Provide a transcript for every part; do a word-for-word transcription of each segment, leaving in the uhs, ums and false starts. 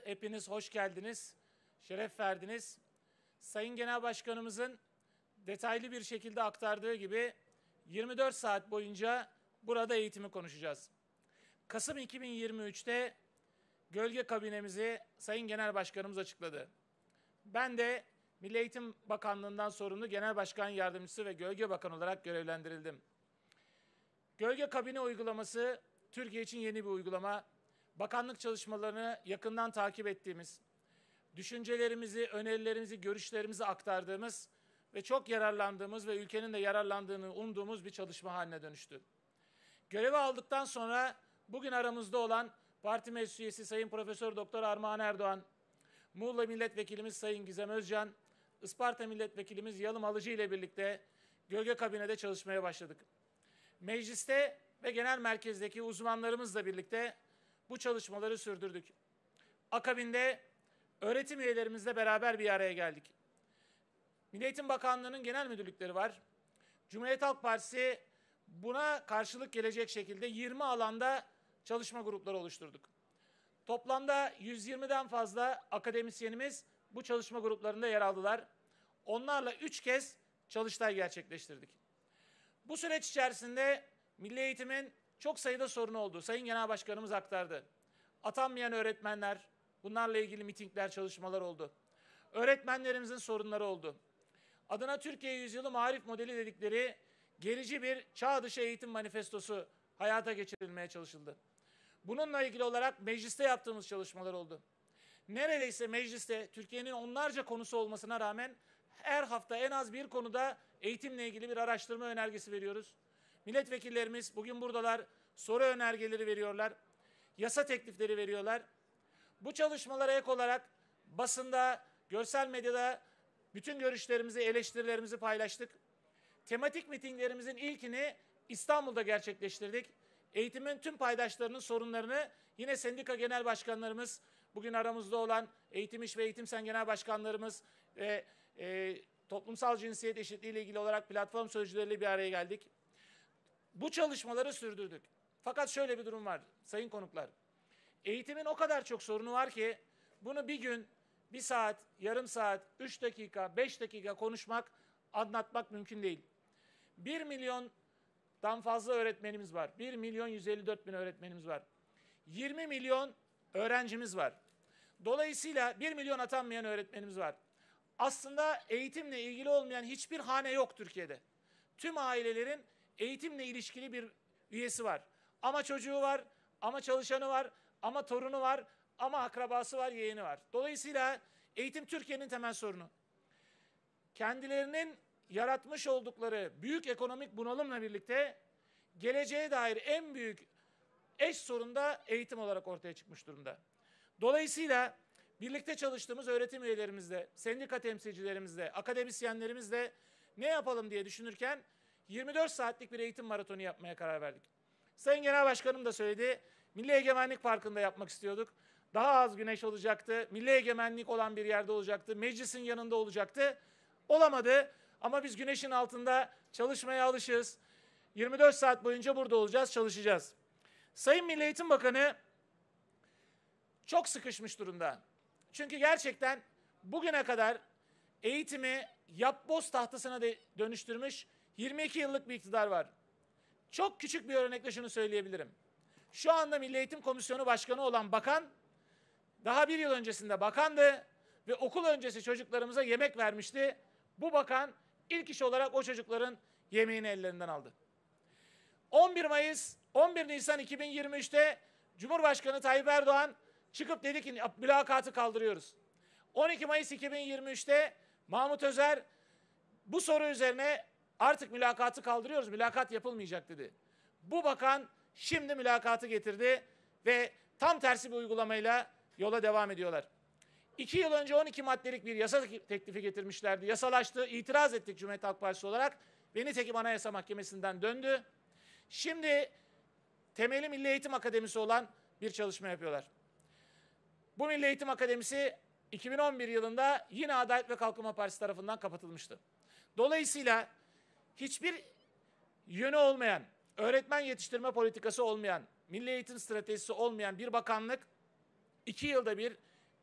hepiniz hoş geldiniz, şeref verdiniz. Sayın Genel Başkanımızın detaylı bir şekilde aktardığı gibi yirmi dört saat boyunca burada eğitimi konuşacağız. Kasım iki bin yirmi üç'te gölge kabinemizi Sayın Genel Başkanımız açıkladı. Ben de Milli Eğitim Bakanlığı'ndan sorumlu Genel Başkan Yardımcısı ve Gölge Bakan olarak görevlendirildim. Gölge kabine uygulaması Türkiye için yeni bir uygulama. Bakanlık çalışmalarını yakından takip ettiğimiz, düşüncelerimizi, önerilerimizi, görüşlerimizi aktardığımız ve çok yararlandığımız ve ülkenin de yararlandığını umduğumuz bir çalışma haline dönüştü. Görevi aldıktan sonra bugün aramızda olan parti meclis üyesi Sayın Profesör Doktor Armağan Erdoğan, Muğla Milletvekilimiz Sayın Gizem Özcan, Isparta Milletvekilimiz Yalım Alıcı ile birlikte gölge kabinede çalışmaya başladık. Mecliste ve genel merkezdeki uzmanlarımızla birlikte bu çalışmaları sürdürdük. Akabinde öğretim üyelerimizle beraber bir araya geldik. Milli Eğitim Bakanlığı'nın genel müdürlükleri var. Cumhuriyet Halk Partisi buna karşılık gelecek şekilde yirmi alanda çalışma grupları oluşturduk. Toplamda yüz yirmi'den fazla akademisyenimiz bu çalışma gruplarında yer aldılar. Onlarla üç kez çalıştay gerçekleştirdik. Bu süreç içerisinde milli eğitimin çok sayıda sorunu oldu. Sayın Genel Başkanımız aktardı. Atanmayan öğretmenler, bunlarla ilgili mitingler, çalışmalar oldu. Öğretmenlerimizin sorunları oldu. Adına Türkiye Yüzyılı Marif Modeli dedikleri gerici bir çağ dışı eğitim manifestosu hayata geçirilmeye çalışıldı. Bununla ilgili olarak mecliste yaptığımız çalışmalar oldu. Neredeyse mecliste Türkiye'nin onlarca konusu olmasına rağmen her hafta en az bir konuda eğitimle ilgili bir araştırma önergesi veriyoruz. Milletvekillerimiz bugün buradalar, soru önergeleri veriyorlar, yasa teklifleri veriyorlar. Bu çalışmalara ek olarak basında, görsel medyada bütün görüşlerimizi, eleştirilerimizi paylaştık. Tematik mitinglerimizin ilkini İstanbul'da gerçekleştirdik. Eğitimin tüm paydaşlarının sorunlarını yine sendika genel başkanlarımız, bugün aramızda olan Eğitim İş ve Eğitim Sen genel başkanlarımız ve e, toplumsal cinsiyet eşitliği ile ilgili olarak platform sözcüleriyle bir araya geldik. Bu çalışmaları sürdürdük. Fakat şöyle bir durum var sayın konuklar. Eğitimin o kadar çok sorunu var ki bunu bir gün, bir saat, yarım saat, üç dakika, beş dakika konuşmak, anlatmak mümkün değil. Bir milyondan fazla öğretmenimiz var. bir milyon yüz elli dört bin öğretmenimiz var. yirmi milyon öğrencimiz var. Dolayısıyla bir milyon atanmayan öğretmenimiz var. Aslında eğitimle ilgili olmayan hiçbir hane yok Türkiye'de. Tüm ailelerin eğitimle ilişkili bir üyesi var. Ama çocuğu var, ama çalışanı var, ama torunu var, ama akrabası var, yeğeni var. Dolayısıyla eğitim Türkiye'nin temel sorunu. Kendilerinin yaratmış oldukları büyük ekonomik bunalımla birlikte geleceğe dair en büyük eş sorun da eğitim olarak ortaya çıkmış durumda. Dolayısıyla birlikte çalıştığımız öğretim üyelerimizle, sendika temsilcilerimizle, akademisyenlerimizle ne yapalım diye düşünürken yirmi dört saatlik bir eğitim maratonu yapmaya karar verdik. Sayın Genel Başkanım da söyledi, Milli Egemenlik Parkı'nda yapmak istiyorduk. Daha az güneş olacaktı, milli egemenlik olan bir yerde olacaktı, meclisin yanında olacaktı. Olamadı ama biz güneşin altında çalışmaya alışığız. yirmi dört saat boyunca burada olacağız, çalışacağız. Sayın Milli Eğitim Bakanı çok sıkışmış durumda. Çünkü gerçekten bugüne kadar eğitimi yapboz tahtasına de dönüştürmüş yirmi iki yıllık bir iktidar var. Çok küçük bir örnekle şunu söyleyebilirim. Şu anda Milli Eğitim Komisyonu Başkanı olan bakan, daha bir yıl öncesinde bakandı ve okul öncesi çocuklarımıza yemek vermişti. Bu bakan ilk iş olarak o çocukların yemeğini ellerinden aldı. on bir Mayıs, on bir Nisan iki bin yirmi üç'te Cumhurbaşkanı Tayyip Erdoğan çıkıp dedi ki mülakatı kaldırıyoruz. on iki Mayıs iki bin yirmi üç'te Mahmut Özer bu soru üzerine artık mülakatı kaldırıyoruz, mülakat yapılmayacak dedi. Bu bakan şimdi mülakatı getirdi ve tam tersi bir uygulamayla yola devam ediyorlar. İki yıl önce on iki maddelik bir yasa teklifi getirmişlerdi. Yasalaştı, itiraz ettik Cumhuriyet Halk Partisi olarak ve nitekim Anayasa Mahkemesi'nden döndü. Şimdi temeli Milli Eğitim Akademisi olan bir çalışma yapıyorlar. Bu Milli Eğitim Akademisi iki bin on bir yılında yine Adalet ve Kalkınma Partisi tarafından kapatılmıştı. Dolayısıyla hiçbir yönü olmayan, öğretmen yetiştirme politikası olmayan, milli eğitim stratejisi olmayan bir bakanlık iki yılda bir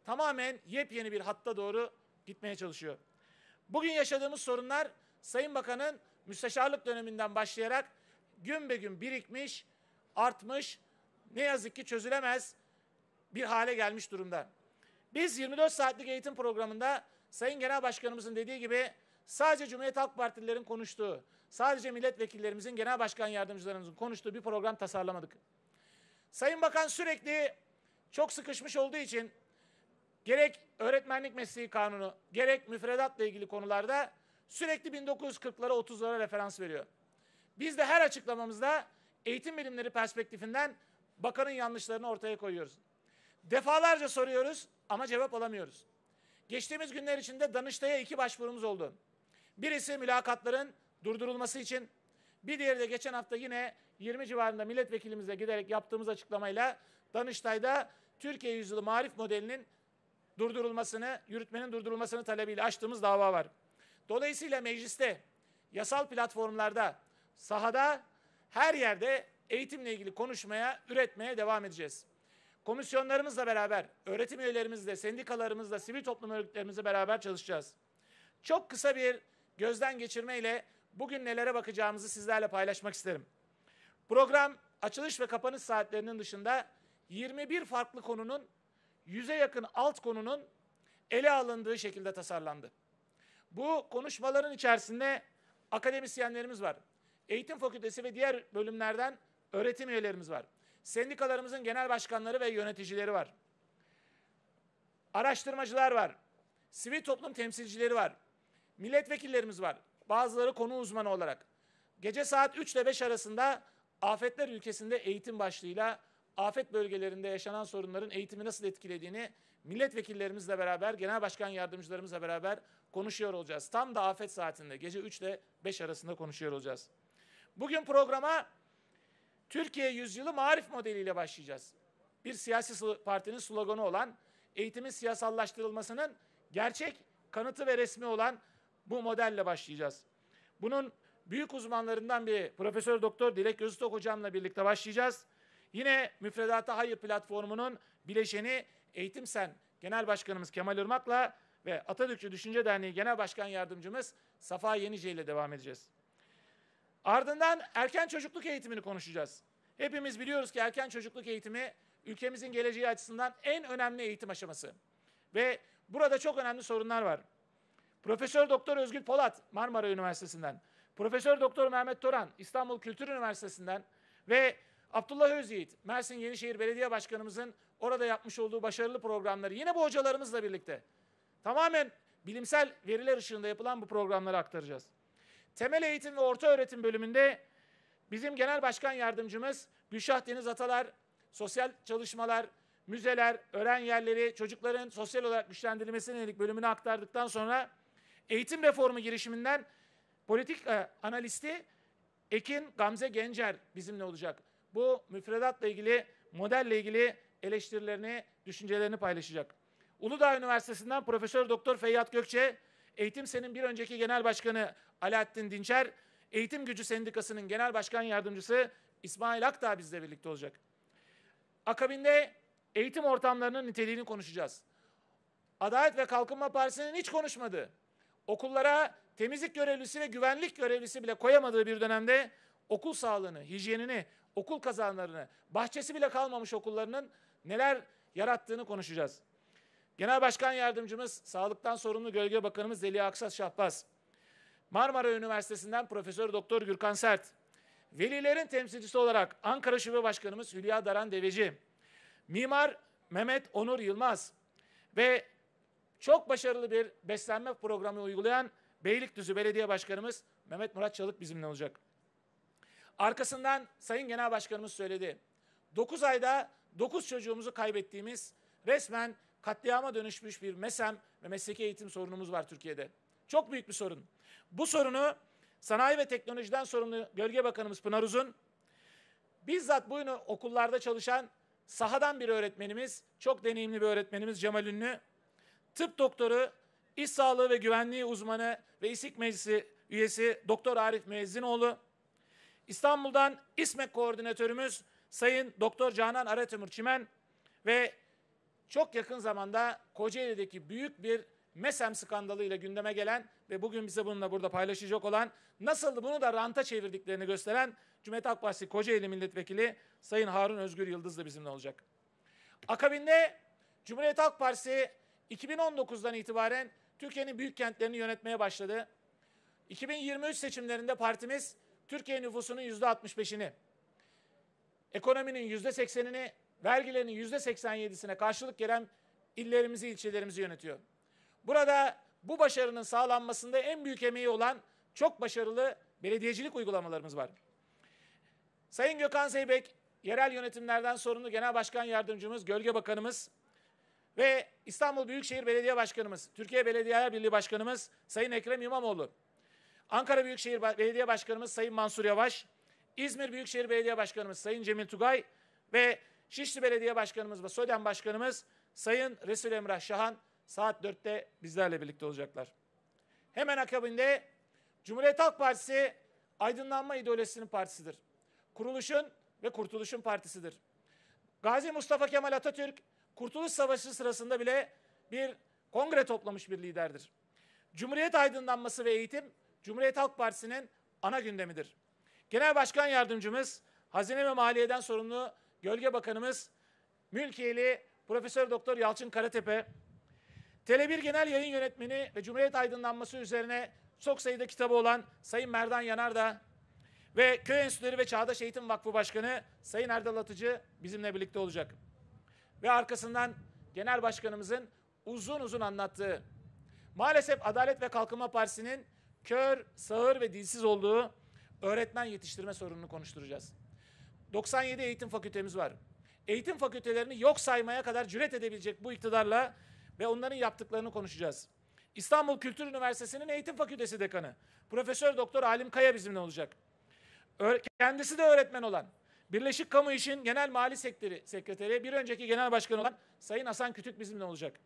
tamamen yepyeni bir hatta doğru gitmeye çalışıyor. Bugün yaşadığımız sorunlar Sayın Bakan'ın müsteşarlık döneminden başlayarak gün be gün birikmiş, artmış, ne yazık ki çözülemez bir hale gelmiş durumda. Biz yirmi dört saatlik eğitim programında Sayın Genel Başkanımızın dediği gibi sadece Cumhuriyet Halk Partililerin konuştuğu, sadece milletvekillerimizin, genel başkan yardımcılarımızın konuştuğu bir program tasarlamadık. Sayın Bakan sürekli çok sıkışmış olduğu için gerek öğretmenlik mesleği kanunu, gerek müfredatla ilgili konularda sürekli bin dokuz yüz kırklara otuzlara referans veriyor. Biz de her açıklamamızda eğitim bilimleri perspektifinden bakanın yanlışlarını ortaya koyuyoruz. Defalarca soruyoruz ama cevap alamıyoruz. Geçtiğimiz günler içinde Danıştay'a iki başvurumuz oldu. Birisi mülakatların durdurulması için, bir diğeri de geçen hafta yine yirmi civarında milletvekilimizle giderek yaptığımız açıklamayla Danıştay'da Türkiye Yüzyılı Marif modelinin durdurulmasını, yürütmenin durdurulmasını talebiyle açtığımız dava var. Dolayısıyla mecliste, yasal platformlarda, sahada, her yerde eğitimle ilgili konuşmaya, üretmeye devam edeceğiz. Komisyonlarımızla beraber, öğretim üyelerimizle, sendikalarımızla, sivil toplum örgütlerimizle beraber çalışacağız. Çok kısa bir gözden geçirmeyle bugün nelere bakacağımızı sizlerle paylaşmak isterim. Program açılış ve kapanış saatlerinin dışında yirmi bir farklı konunun, yüze yakın alt konunun ele alındığı şekilde tasarlandı. Bu konuşmaların içerisinde akademisyenlerimiz var. Eğitim fakültesi ve diğer bölümlerden öğretim üyelerimiz var. Sendikalarımızın genel başkanları ve yöneticileri var. Araştırmacılar var. Sivil toplum temsilcileri var. Milletvekillerimiz var. Bazıları konu uzmanı olarak. Gece saat üç ile beş arasında afetler ülkesinde eğitim başlığıyla afet bölgelerinde yaşanan sorunların eğitimi nasıl etkilediğini milletvekillerimizle beraber, genel başkan yardımcılarımızla beraber konuşuyor olacağız. Tam da afet saatinde gece üç ile beş arasında konuşuyor olacağız. Bugün programa Türkiye Yüzyılı Marif modeliyle başlayacağız. Bir siyasi partinin sloganı olan eğitimin siyasallaştırılmasının gerçek kanıtı ve resmi olan bu modelle başlayacağız. Bunun büyük uzmanlarından biri Profesör Doktor Dilek Gözütok hocamla birlikte başlayacağız. Yine Müfredata Hayır platformunun bileşeni Eğitim Sen Genel Başkanımız Kemal Irmak'la ve Atatürkçü Düşünce Derneği Genel Başkan Yardımcımız Safa Yenice ile devam edeceğiz. Ardından erken çocukluk eğitimini konuşacağız. Hepimiz biliyoruz ki erken çocukluk eğitimi ülkemizin geleceği açısından en önemli eğitim aşaması. Ve burada çok önemli sorunlar var. Profesör Doktor Özgül Polat Marmara Üniversitesi'nden, Profesör Doktor Mehmet Toran İstanbul Kültür Üniversitesi'nden ve Abdullah Özyiğit Mersin Yenişehir Belediye Başkanımızın orada yapmış olduğu başarılı programları yine bu hocalarımızla birlikte tamamen bilimsel veriler ışığında yapılan bu programları aktaracağız. Temel eğitim ve orta öğretim bölümünde bizim genel başkan yardımcımız Gülşah Deniz Atalar, sosyal çalışmalar, müzeler, öğren yerleri, çocukların sosyal olarak güçlendirilmesine yönelik bölümünü aktardıktan sonra eğitim reformu girişiminden politik e, analisti Ekin Gamze Gencer bizimle olacak. Bu müfredatla ilgili, modelle ilgili eleştirilerini, düşüncelerini paylaşacak. Uludağ Üniversitesi'nden Profesör Doktor Feyyat Gökçe, Eğitim Sen'in bir önceki genel başkanı Alaaddin Dinçer, Eğitim Gücü Sendikası'nın genel başkan yardımcısı İsmail Akdağ bizle birlikte olacak. Akabinde eğitim ortamlarının niteliğini konuşacağız. Adalet ve Kalkınma Partisi'nin hiç konuşmadığı, okullara temizlik görevlisi ve güvenlik görevlisi bile koyamadığı bir dönemde okul sağlığını, hijyenini, okul kazanlarını, bahçesi bile kalmamış okullarının neler yarattığını konuşacağız. Genel Başkan Yardımcımız, Sağlıktan Sorumlu Gölge Bakanımız Zeliha Aksas Şahbaz, Marmara Üniversitesi'nden Profesör Doktor Gürkan Sert, velilerin temsilcisi olarak Ankara Şube Başkanımız Hülya Daran Deveci, Mimar Mehmet Onur Yılmaz ve çok başarılı bir beslenme programı uygulayan Beylikdüzü Belediye Başkanımız Mehmet Murat Çalık bizimle olacak. Arkasından Sayın Genel Başkanımız söyledi. dokuz ayda dokuz çocuğumuzu kaybettiğimiz, resmen katliama dönüşmüş bir MESEM ve mesleki eğitim sorunumuz var Türkiye'de. Çok büyük bir sorun. Bu sorunu Sanayi ve Teknolojiden sorumlu Gölge Bakanımız Pınar Uzun, bizzat bu okullarda çalışan sahadan bir öğretmenimiz, çok deneyimli bir öğretmenimiz Cemal Ünlü, tıp doktoru, iş sağlığı ve güvenliği uzmanı ve İSİK Meclisi üyesi Doktor Arif Müezzinoğlu, İstanbul'dan İSMEK koordinatörümüz Sayın Doktor Canan Aratömür Çimen ve çok yakın zamanda Kocaeli'deki büyük bir MESEM skandalıyla gündeme gelen ve bugün bize bununla burada paylaşacak olan, nasıl bunu da ranta çevirdiklerini gösteren Cumhuriyet Halk Partisi Kocaeli Milletvekili Sayın Harun Özgür Yıldız da bizimle olacak. Akabinde Cumhuriyet Halk Partisi iki bin on dokuzdan itibaren Türkiye'nin büyük kentlerini yönetmeye başladı. iki bin yirmi üç seçimlerinde partimiz Türkiye nüfusunun yüzde altmış beşini, ekonominin yüzde seksenini, vergilerinin yüzde seksen yedisine karşılık gelen illerimizi, ilçelerimizi yönetiyor. Burada bu başarının sağlanmasında en büyük emeği olan çok başarılı belediyecilik uygulamalarımız var. Sayın Gökhan Zeybek, yerel yönetimlerden sorumlu Genel Başkan Yardımcımız, Gölge Bakanımız ve İstanbul Büyükşehir Belediye Başkanımız, Türkiye Belediyeler Birliği Başkanımız Sayın Ekrem İmamoğlu, Ankara Büyükşehir Belediye Başkanımız Sayın Mansur Yavaş, İzmir Büyükşehir Belediye Başkanımız Sayın Cemil Tugay ve Şişli Belediye Başkanımız ve SODEM Başkanımız Sayın Resul Emrah Şahan saat dörtte bizlerle birlikte olacaklar. Hemen akabinde Cumhuriyet Halk Partisi aydınlanma ideolojisinin partisidir. Kuruluşun ve kurtuluşun partisidir. Gazi Mustafa Kemal Atatürk Kurtuluş Savaşı sırasında bile bir kongre toplamış bir liderdir. Cumhuriyet aydınlanması ve eğitim Cumhuriyet Halk Partisi'nin ana gündemidir. Genel Başkan Yardımcımız, Hazine ve Maliye'den sorumlu Gölge Bakanımız Mülkiyeli Profesör Doktor Yalçın Karatepe, Tele bir Genel Yayın Yönetmeni ve Cumhuriyet aydınlanması üzerine çok sayıda kitabı olan Sayın Merdan Yanardağ ve Köy Enstitüleri ve Çağdaş Eğitim Vakfı Başkanı Sayın Erdal Atıcı bizimle birlikte olacak. Ve arkasından Genel Başkanımızın uzun uzun anlattığı, maalesef Adalet ve Kalkınma Partisi'nin kör, sağır ve dilsiz olduğu öğretmen yetiştirme sorununu konuşturacağız. doksan yedi eğitim fakültemiz var. Eğitim fakültelerini yok saymaya kadar cüret edebilecek bu iktidarla ve onların yaptıklarını konuşacağız. İstanbul Kültür Üniversitesi'nin eğitim fakültesi dekanı Profesör Doktor Halim Kaya bizimle olacak. Kendisi de öğretmen olan Birleşik Kamu İş'in Genel Mali Sekreteri, sekreteri bir önceki genel başkanı olan Sayın Hasan Kütük bizimle olacak.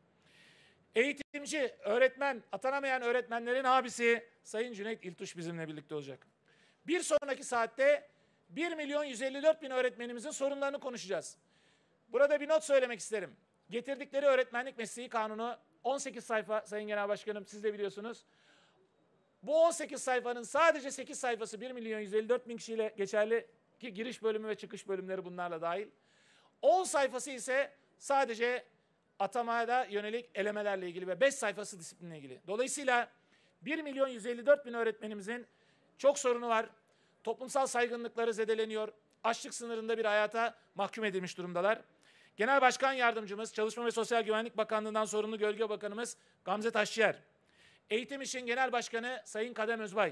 Eğitimci, öğretmen, atanamayan öğretmenlerin abisi Sayın Cüneyt İltuş bizimle birlikte olacak. Bir sonraki saatte bir milyon yüz elli dört bin öğretmenimizin sorunlarını konuşacağız. Burada bir not söylemek isterim. Getirdikleri öğretmenlik mesleği kanunu on sekiz sayfa Sayın Genel Başkanım, siz de biliyorsunuz. Bu on sekiz sayfanın sadece sekiz sayfası bir milyon yüz elli dört bin kişiyle geçerli ki giriş bölümü ve çıkış bölümleri bunlarla dahil. on sayfası ise sadece atamaya yönelik elemelerle ilgili ve beş sayfası disiplinle ilgili. Dolayısıyla bir milyon yüz elli dört bin öğretmenimizin çok sorunu var. Toplumsal saygınlıkları zedeleniyor. Açlık sınırında bir hayata mahkum edilmiş durumdalar. Genel Başkan Yardımcımız, Çalışma ve Sosyal Güvenlik Bakanlığı'ndan sorumlu Gölge Bakanımız Gamze Taşçıyer. Eğitim İş'in Genel Başkanı Sayın Kadem Özbay.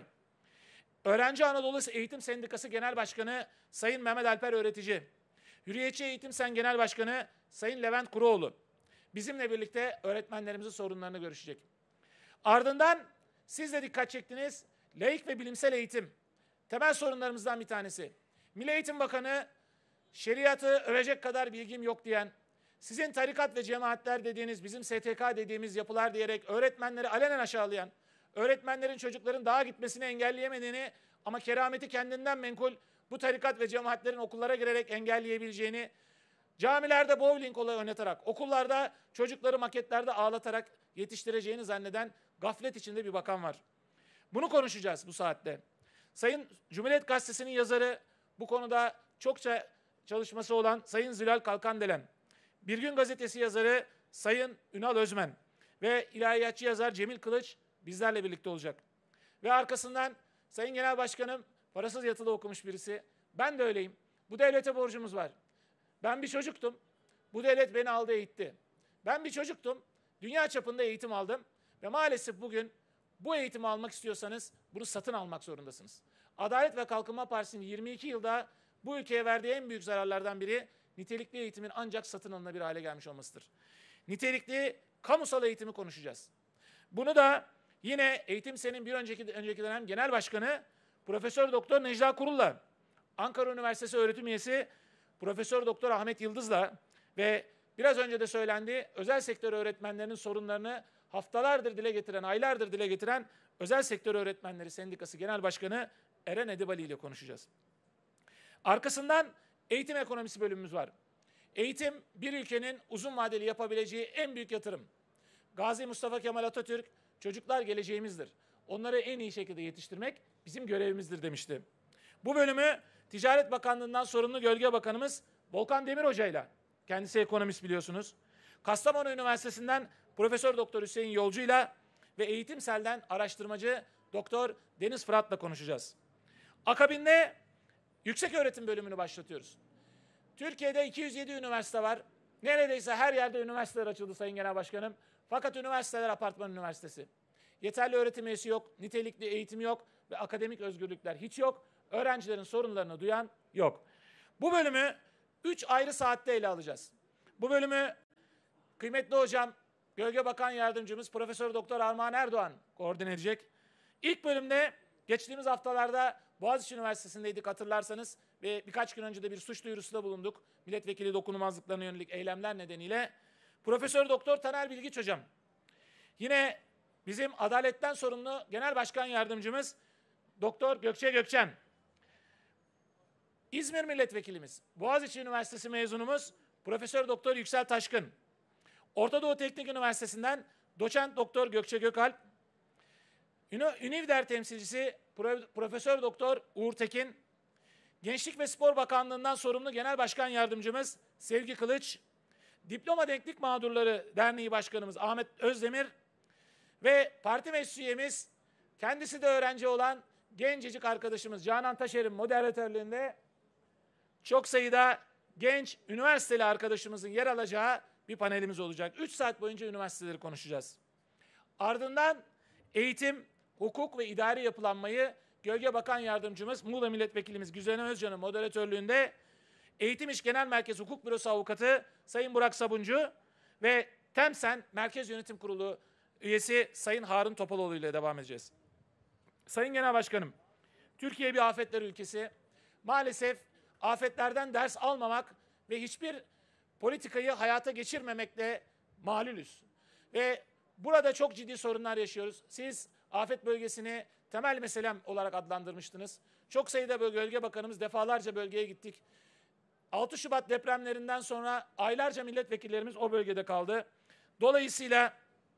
Öğrenci Anadolu Eğitim Sendikası Genel Başkanı Sayın Mehmet Alper Öğretici. Hürriyetçi Eğitim Sen Genel Başkanı Sayın Levent Kuruoğlu. Bizimle birlikte öğretmenlerimizin sorunlarını görüşecek. Ardından siz de dikkat çektiniz. Laik ve bilimsel eğitim. Temel sorunlarımızdan bir tanesi. Milli Eğitim Bakanı şeriatı övecek kadar bilgim yok diyen, sizin tarikat ve cemaatler dediğiniz, bizim S T K dediğimiz yapılar diyerek öğretmenleri alenen aşağılayan, öğretmenlerin çocukların dağa gitmesini engelleyemediğini ama kerameti kendinden menkul bu tarikat ve cemaatlerin okullara girerek engelleyebileceğini, camilerde bowling olayı oynatarak, okullarda çocukları maketlerde ağlatarak yetiştireceğini zanneden gaflet içinde bir bakan var. Bunu konuşacağız bu saatte. Sayın Cumhuriyet Gazetesi'nin yazarı, bu konuda çokça çalışması olan Sayın Zülal Kalkandelen, Bir Gün Gazetesi yazarı Sayın Ünal Özmen ve ilahiyatçı yazar Cemil Kılıç bizlerle birlikte olacak. Ve arkasından Sayın Genel Başkanım parasız yatılı okumuş birisi. Ben de öyleyim. Bu devlete borcumuz var. Ben bir çocuktum. Bu devlet beni aldı, eğitti. Ben bir çocuktum. Dünya çapında eğitim aldım. Ve maalesef bugün bu eğitimi almak istiyorsanız bunu satın almak zorundasınız. Adalet ve Kalkınma Partisi'nin yirmi iki yılda bu ülkeye verdiği en büyük zararlardan biri nitelikli eğitimin ancak satın alınabilir hale gelmiş olmasıdır. Nitelikli kamusal eğitimi konuşacağız. Bunu da yine Eğitim Sen'in bir önceki, önceki dönem Genel Başkanı Profesör Doktor Necla Kurul'la, Ankara Üniversitesi öğretim üyesi Profesör Doktor Ahmet Yıldız'la ve biraz önce de söylendi, özel sektör öğretmenlerinin sorunlarını haftalardır dile getiren, aylardır dile getiren Özel Sektör Öğretmenleri Sendikası Genel Başkanı Eren Edibali ile konuşacağız. Arkasından eğitim ekonomisi bölümümüz var. Eğitim bir ülkenin uzun vadeli yapabileceği en büyük yatırım. Gazi Mustafa Kemal Atatürk, çocuklar geleceğimizdir. Onları en iyi şekilde yetiştirmek bizim görevimizdir demişti. Bu bölümü Ticaret Bakanlığı'ndan sorumlu Gölge Bakanımız Volkan Demir Hoca ile, kendisi ekonomist biliyorsunuz, Kastamonu Üniversitesi'nden Profesör Doktor Hüseyin Yolcu ile ve Eğitimsel'den araştırmacı Doktor Deniz Fırat'la konuşacağız. Akabinde yükseköğretim bölümünü başlatıyoruz. Türkiye'de iki yüz yedi üniversite var. Neredeyse her yerde üniversiteler açıldı Sayın Genel Başkanım. Fakat üniversiteler apartman üniversitesi. Yeterli öğretim üyesi yok, nitelikli eğitim yok ve akademik özgürlükler hiç yok. Öğrencilerin sorunlarını duyan yok. Bu bölümü üç ayrı saatte ele alacağız. Bu bölümü kıymetli hocam, Gölge Bakan Yardımcımız Profesör Doktor Armağan Erdoğan koordine edecek. İlk bölümde geçtiğimiz haftalarda Boğaziçi Üniversitesi'ndeydik hatırlarsanız ve birkaç gün önce de bir suç duyurusunda bulunduk. Milletvekili dokunulmazlıklarına yönelik eylemler nedeniyle. Profesör Doktor Taner Bilgiç hocam. Yine bizim adaletten sorumlu Genel Başkan Yardımcımız Doktor Gökçe Gökçen. İzmir Milletvekilimiz, Boğaziçi Üniversitesi mezunumuz Profesör Doktor Yüksel Taşkın. Orta Doğu Teknik Üniversitesi'nden Doçent Doktor Gökçe Gökalp. Ünivder temsilcisi Profesör Doktor Uğur Tekin. Gençlik ve Spor Bakanlığı'ndan sorumlu Genel Başkan Yardımcımız Sevgi Kılıç. Diploma Denklik Mağdurları Derneği Başkanımız Ahmet Özdemir ve parti meclis üyemiz, kendisi de öğrenci olan gencecik arkadaşımız Canan Taşer'in moderatörlüğünde çok sayıda genç üniversiteli arkadaşımızın yer alacağı bir panelimiz olacak. Üç saat boyunca üniversiteleri konuşacağız. Ardından eğitim, hukuk ve idari yapılanmayı Gölge Bakan Yardımcımız Muğla Milletvekilimiz Güzene Özcan'ın moderatörlüğünde Eğitim İş Genel Merkez Hukuk Bürosu Avukatı Sayın Burak Sabuncu ve TEMSEN Merkez Yönetim Kurulu üyesi Sayın Harun Topaloğlu ile devam edeceğiz. Sayın Genel Başkanım, Türkiye bir afetler ülkesi. Maalesef afetlerden ders almamak ve hiçbir politikayı hayata geçirmemekle malulüz. Ve burada çok ciddi sorunlar yaşıyoruz. Siz afet bölgesini temel meselem olarak adlandırmıştınız. Çok sayıda bölge bakanımız defalarca bölgeye gittik. altı Şubat depremlerinden sonra aylarca milletvekillerimiz o bölgede kaldı. Dolayısıyla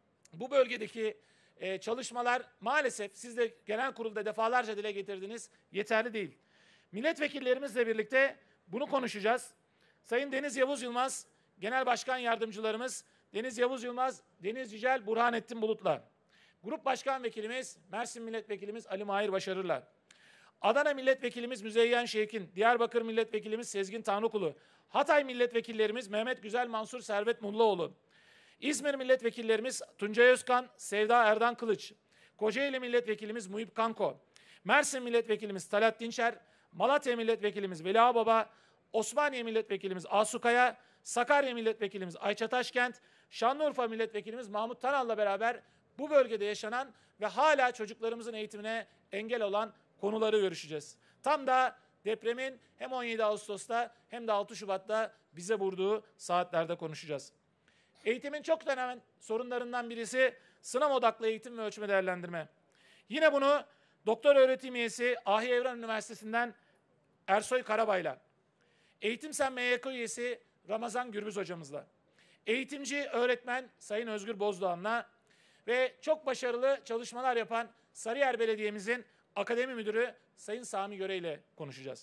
bu bölgedeki e, çalışmalar maalesef siz de genel kurulda defalarca dile getirdiniz, yeterli değil. Milletvekillerimizle birlikte bunu konuşacağız. Sayın Deniz Yavuz Yılmaz, Genel Başkan Yardımcılarımız Deniz Yavuz Yılmaz, Deniz Yücel, Burhanettin Bulut'la. Grup Başkan Vekilimiz, Mersin Milletvekilimiz Ali Mahir Başarır'la. Adana Milletvekilimiz Müzeyyen Şevkin, Diyarbakır Milletvekilimiz Sezgin Tanrıkulu, Hatay Milletvekillerimiz Mehmet Güzel Mansur Servet Mullaoğlu, İzmir Milletvekillerimiz Tuncay Özkan, Sevda Erdan Kılıç, Kocaeli Milletvekilimiz Muhip Kanko, Mersin Milletvekilimiz Talat Dinçer, Malatya Milletvekilimiz Veli Ağbaba, Osmaniye Milletvekilimiz Asu Kaya, Sakarya Milletvekilimiz Ayça Taşkent, Şanlıurfa Milletvekilimiz Mahmut Tanal'la beraber bu bölgede yaşanan ve hala çocuklarımızın eğitimine engel olan konuları görüşeceğiz. Tam da depremin hem on yedi Ağustos'ta hem de altı Şubat'ta bize vurduğu saatlerde konuşacağız. Eğitimin çok önemli sorunlarından birisi sınav odaklı eğitim ve ölçme değerlendirme. Yine bunu doktor öğretim üyesi Ahi Evran Üniversitesi'nden Ersoy Karabay'la, Eğitimsen M Y K üyesi Ramazan Gürbüz hocamızla, eğitimci öğretmen Sayın Özgür Bozdoğan'la ve çok başarılı çalışmalar yapan Sarıyer Belediye'mizin akademi müdürü Sayın Sami Göre ile konuşacağız.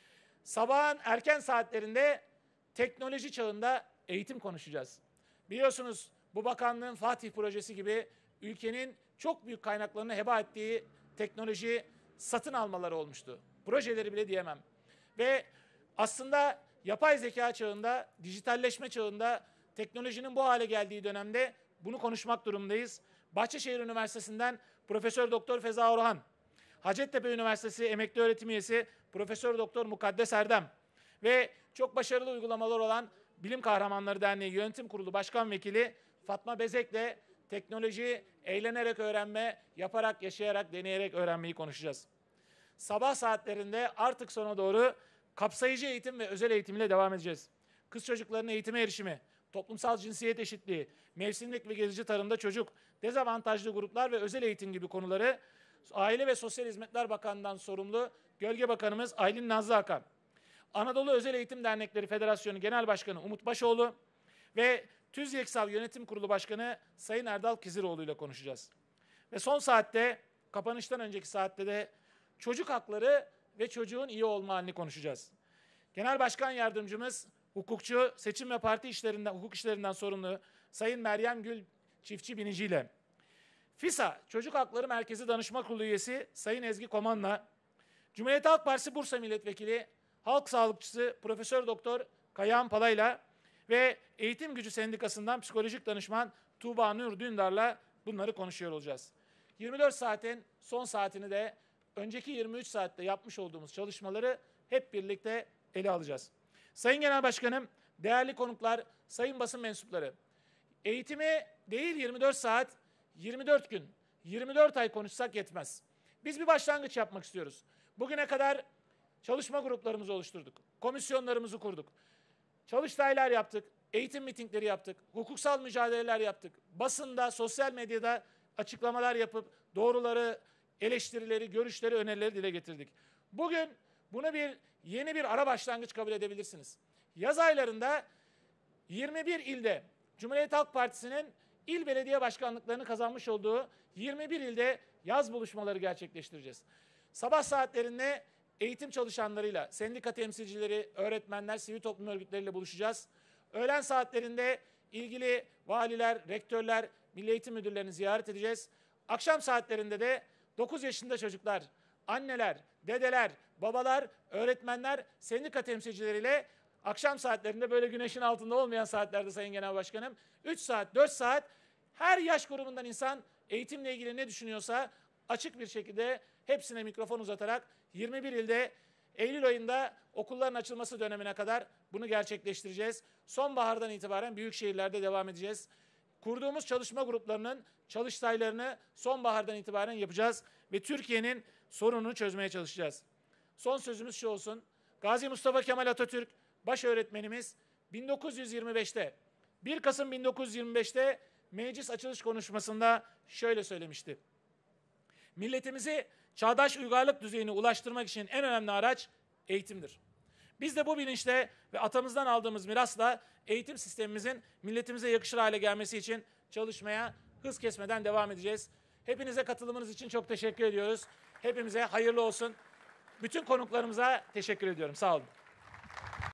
Sabahın erken saatlerinde teknoloji çağında eğitim konuşacağız. Biliyorsunuz bu bakanlığın Fatih projesi gibi ülkenin çok büyük kaynaklarını heba ettiği teknoloji satın almaları olmuştu. Projeleri bile diyemem. Ve aslında yapay zeka çağında, dijitalleşme çağında teknolojinin bu hale geldiği dönemde bunu konuşmak durumundayız. Bahçeşehir Üniversitesi'nden Profesör Doktor Feza Orhan, Hacettepe Üniversitesi Emekli Öğretim Üyesi Profesör Doktor Mukaddes Erdem ve çok başarılı uygulamalar olan Bilim Kahramanları Derneği Yönetim Kurulu Başkan Vekili Fatma Bezek'le teknoloji, eğlenerek öğrenme, yaparak, yaşayarak, deneyerek öğrenmeyi konuşacağız. Sabah saatlerinde artık sona doğru kapsayıcı eğitim ve özel eğitim ile devam edeceğiz. Kız çocuklarının eğitime erişimi, toplumsal cinsiyet eşitliği, mevsimlik ve gezici tarımda çocuk, dezavantajlı gruplar ve özel eğitim gibi konuları Aile ve Sosyal Hizmetler Bakanlığı'ndan sorumlu Gölge Bakanımız Aylin Nazlı Akan, Anadolu Özel Eğitim Dernekleri Federasyonu Genel Başkanı Umut Başoğlu ve TÜZYEKSAV Yönetim Kurulu Başkanı Sayın Erdal Kiziroğlu ile konuşacağız. Ve son saatte, kapanıştan önceki saatte de çocuk hakları ve çocuğun iyi olma halini konuşacağız. Genel Başkan Yardımcımız, hukukçu, seçim ve parti işlerinden, hukuk işlerinden sorumlu Sayın Meryem Gül Çiftçi Binici ile FİSA Çocuk Hakları Merkezi Danışma Kurulu üyesi Sayın Ezgi Koman'la Cumhuriyet Halk Partisi Bursa Milletvekili, halk sağlıkçısı Profesör Doktor Kayahan Palay'la ve Eğitim Gücü Sendikası'ndan psikolojik danışman Tuğba Nur Dündar'la bunları konuşuyor olacağız. yirmi dört saatin son saatini de önceki yirmi üç saatte yapmış olduğumuz çalışmaları hep birlikte ele alacağız. Sayın Genel Başkanım, değerli konuklar, sayın basın mensupları, eğitimi değil yirmi dört saat, yirmi dört gün, yirmi dört ay konuşsak yetmez. Biz bir başlangıç yapmak istiyoruz. Bugüne kadar çalışma gruplarımızı oluşturduk, komisyonlarımızı kurduk, çalıştaylar yaptık, eğitim mitingleri yaptık, hukuksal mücadeleler yaptık, basında, sosyal medyada açıklamalar yapıp doğruları, eleştirileri, görüşleri, önerileri dile getirdik. Bugün bunu bir yeni bir ara başlangıç kabul edebilirsiniz. Yaz aylarında yirmi bir ilde Cumhuriyet Halk Partisi'nin il belediye başkanlıklarını kazanmış olduğu yirmi bir ilde yaz buluşmaları gerçekleştireceğiz. Sabah saatlerinde eğitim çalışanlarıyla, sendika temsilcileri, öğretmenler, sivil toplum örgütleriyle buluşacağız. Öğlen saatlerinde ilgili valiler, rektörler, milli eğitim müdürlerini ziyaret edeceğiz. Akşam saatlerinde de dokuz yaşında çocuklar, anneler, dedeler, babalar, öğretmenler, sendika temsilcileriyle akşam saatlerinde böyle güneşin altında olmayan saatlerde Sayın Genel Başkanım, üç saat, dört saat her yaş grubundan insan eğitimle ilgili ne düşünüyorsa açık bir şekilde hepsine mikrofon uzatarak yirmi bir ilde Eylül ayında okulların açılması dönemine kadar bunu gerçekleştireceğiz. Sonbahardan itibaren büyük şehirlerde devam edeceğiz. Kurduğumuz çalışma gruplarının çalıştaylarını sonbahardan itibaren yapacağız ve Türkiye'nin sorununu çözmeye çalışacağız. Son sözümüz şu olsun. Gazi Mustafa Kemal Atatürk baş öğretmenimiz bin dokuz yüz yirmi beşte bir Kasım bin dokuz yüz yirmi beşte meclis açılış konuşmasında şöyle söylemişti. Milletimizi çağdaş uygarlık düzeyine ulaştırmak için en önemli araç eğitimdir. Biz de bu bilinçle ve atamızdan aldığımız mirasla eğitim sistemimizin milletimize yakışır hale gelmesi için çalışmaya hız kesmeden devam edeceğiz. Hepinize katılımınız için çok teşekkür ediyoruz. Hepimize hayırlı olsun. Bütün konuklarımıza teşekkür ediyorum. Sağ olun.